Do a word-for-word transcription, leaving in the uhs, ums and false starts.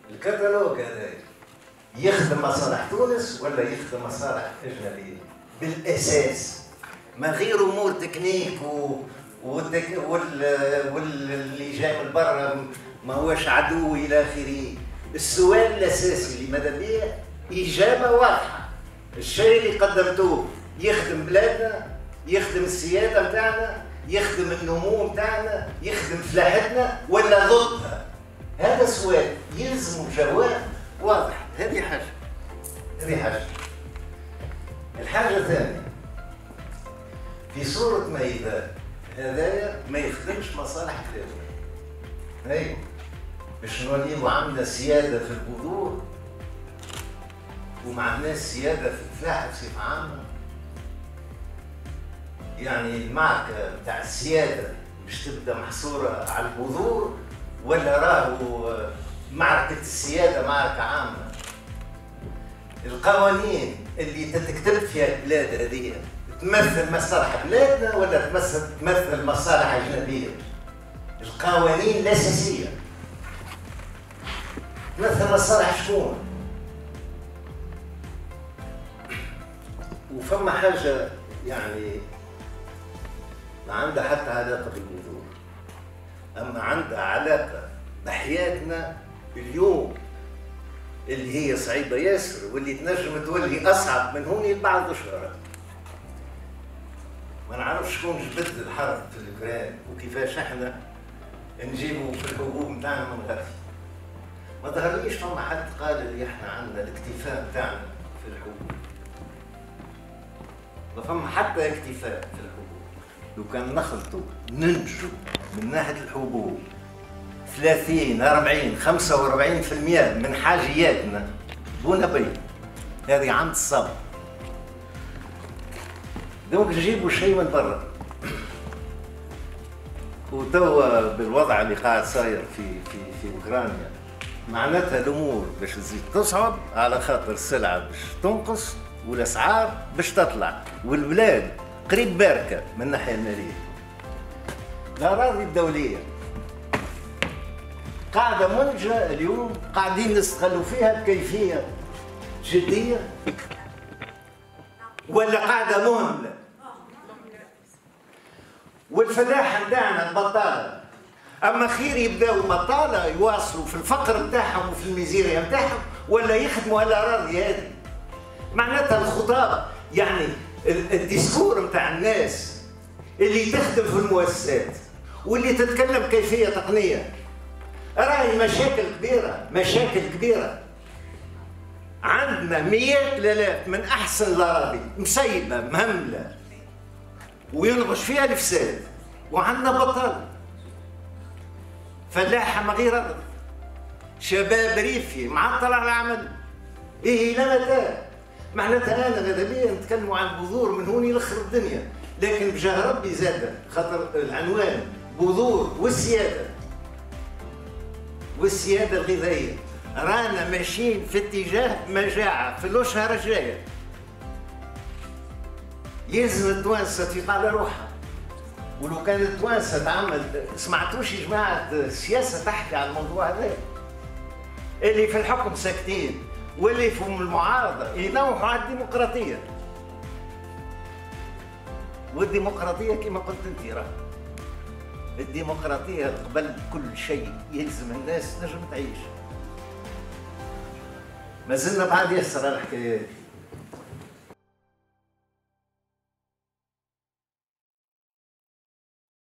الكتالوج هذا يخدم مصالح تونس ولا يخدم مصالح اجنبيه؟ بالاساس ما غير امور تكنيك و والتك... وال... واللي جاي من برا ما هوش عدو الى اخره. السؤال الاساسي اللي ماذا بيه اجابه واضحه. الشيء اللي قدمتوه يخدم بلادنا، يخدم السياده نتاعنا، يخدم النمو نتاعنا، يخدم فلاحتنا ولا ضدها؟ هذا سؤال يلزم جواب واضح. هذه حاجه هذه حاجه الحاجه الثانيه في صوره ما اذا هذايا ما يخدمش مصالح بلادنا. ايوه باش نوليو عندنا سياده في البذور وما عندناش سياده في الفلاحه بصفه عامه. يعني المعركه بتاع السياده باش تبدا محصوره على البذور ولا راهو معركه السياده معركه عامه؟ القوانين اللي تتكتب فيها البلاد هذه تمثل مصالح بلادنا ولا تمثل تمثل مصالح اجنبيه؟ القوانين الاساسيه تمثل مصالح شكون؟ وفما حاجه يعني ما عندها حتى علاقه بالبذور، اما عندها علاقه بحياتنا اليوم اللي هي صعيبه ياسر واللي تنجم تولي اصعب من هوني لبعض الشهور. ما نعرفش شكون جبد الحرب في الاوكران وكيفاش احنا نجيبوا في الحبوب نتاعنا من غير. ما ظهرليش فما حد قال اللي احنا عندنا الاكتفاء نتاعنا في الحبوب. ما فما حتى اكتفاء في الحبوب. لو كان نخلطوا ننتجوا من ناحيه الحبوب ثلاثين أربعين خمسة وأربعين بالمئة من حاجياتنا بونا بيض، هذه عند الصبر. دونك نجيبوا شيء من برا. وتوا بالوضع اللي قاعد صاير في في في اوكرانيا معناتها الامور باش تزيد تصعب على خاطر السلعه باش تنقص والاسعار باش تطلع والبلاد قريب باركه من الناحيه الماليه. الاراضي الدوليه قاعده منتجه اليوم قاعدين نستغلوا فيها بكيفيه جديه ولا قاعده مهمله؟ والفلاحه نتاعنا البطاله اما خير يبداوا بطاله يواصلوا في الفقر نتاعهم وفي الميزيريا نتاعهم ولا يخدموا هالاراضي هذه؟ معناتها الخطاب يعني الديسكور نتاع الناس اللي تخدم في المؤسسات واللي تتكلم كيفيه تقنيه راهي مشاكل كبيره مشاكل كبيره. عندنا مئات الالاف من احسن الاراضي مسيبه مهمله وينغش فيها الفساد وعندنا بطاله فلاحه ما غير ارض شباب ريفي معطل على العمل. ايه الى متى؟ معناتها انا ماذا بيا نتكلموا عن بذور من هوني لاخر الدنيا، لكن بجاه ربي زاد خاطر العنوان بذور والسياده والسياده الغذائيه رانا ماشيين في اتجاه مجاعه في الاشهر الجايه. يلزم التوانسه تفيق على روحها. ولو كان التوانسه تعمل سمعتوش يا جماعه السياسه تحكي على الموضوع هذا؟ اللي في الحكم ساكتين واللي في المعارضه ينوحوا على الديمقراطيه. والديمقراطيه كما قلت انت راه الديمقراطيه قبل كل شيء يلزم الناس نجم تعيش. ما زلنا بعد ياسر الحكايه.